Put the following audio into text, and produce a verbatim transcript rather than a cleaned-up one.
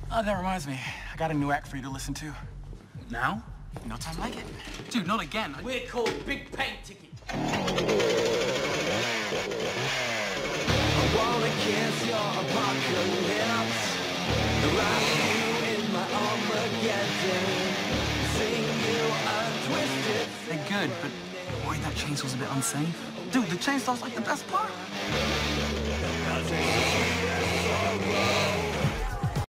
Oh, that reminds me. I got a new act for you to listen to. Now? No time like it. Dude, not again. We're called Big Paint Ticket. I wanna kiss your apocalypse, wrap you in my Armageddon, sing you a twisted. They're good, but boy, that chainsaw's a bit unsafe. Dude, the chainsaw's like the best part.